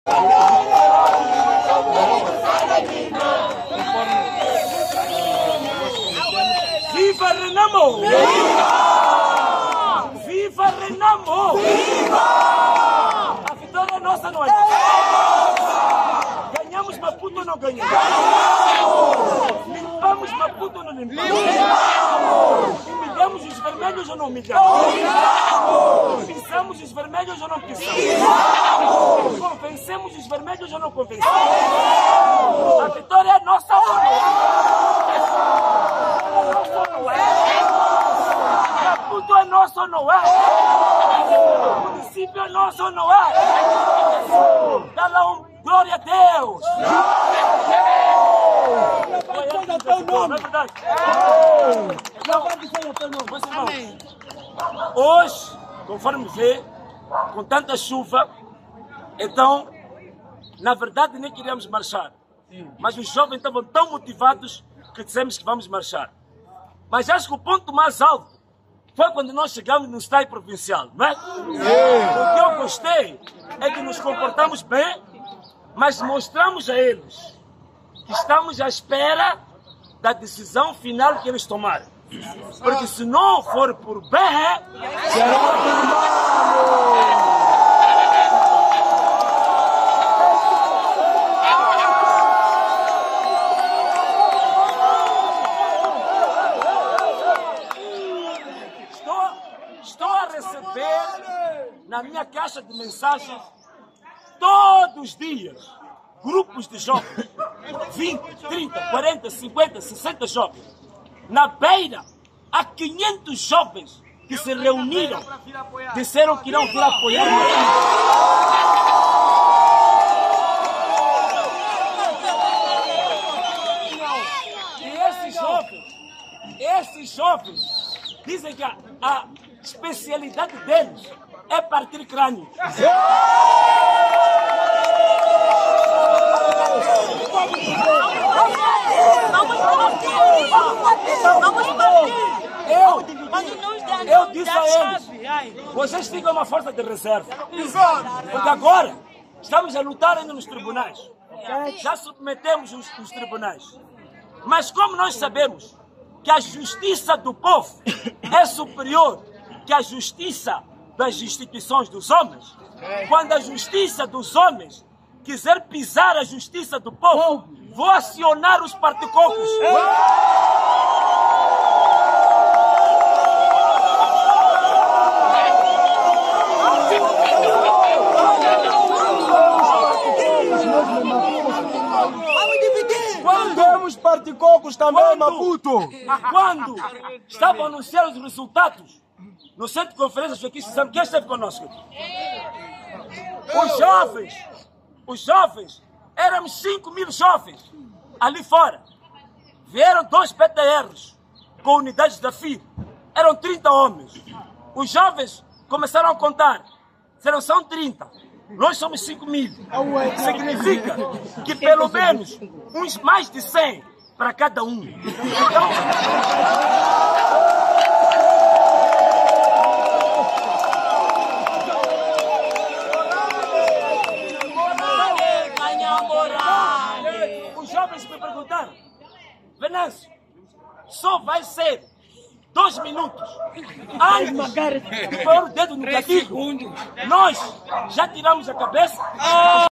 Viva Renamo! Viva! Viva Renamo! Viva! A vitória é nossa, não é? Ganhamos Maputo ou não ganhamos? Limpamos Maputo ou não limpamos? Humilhamos os vermelhos ou não humilhamos? Pisamos os vermelhos ou não pisamos? Convencemos os vermelhos ou não convencemos? A vitória é nossa ou não é? Maputo é nosso ou não é? O município é nosso ou não é? Dá lá glória a Deus! Não é verdade? Hoje, conforme vê, com tanta chuva, então, na verdade nem queríamos marchar. Mas os jovens estavam tão motivados que dissemos que vamos marchar. Mas acho que o ponto mais alto foi quando nós chegamos no estádio provincial, não é? O que eu gostei é que nos comportamos bem, mas mostramos a eles que estamos à espera da decisão final que eles tomarem. Porque se não for por bem, será por mal. Estou a receber na minha caixa de mensagens todos os dias grupos de jovens, 20, 30, 40, 50, 60 jovens. Na beira, há 500 jovens que se reuniram, disseram que irão vir apoiar o E esses jovens dizem que a especialidade deles é partir crânio. Eu disse a eles, vocês ficam uma força de reserva. Porque agora estamos a lutar ainda nos tribunais. Já submetemos os tribunais. Mas como nós sabemos que a justiça do povo é superior que a justiça das instituições dos homens, quando a justiça dos homens quiser pisar a justiça do povo, vou acionar os particocos. Temos particocos também, Maputo. Quando estavam anunciando os resultados no centro de conferências aqui, quem esteve conosco? Os jovens, éramos 5.000 jovens ali fora. Vieram 2 PTRs com unidades da FIR. Eram 30 homens. Os jovens começaram a contar. Disseram, são 30. Nós somos 5.000. Significa que pelo menos uns mais de 100 para cada um. Então, os jovens me perguntaram, Venâncio, só vai ser 2 minutos antes de pôr o dedo no gatilho. Nós já tiramos a cabeça.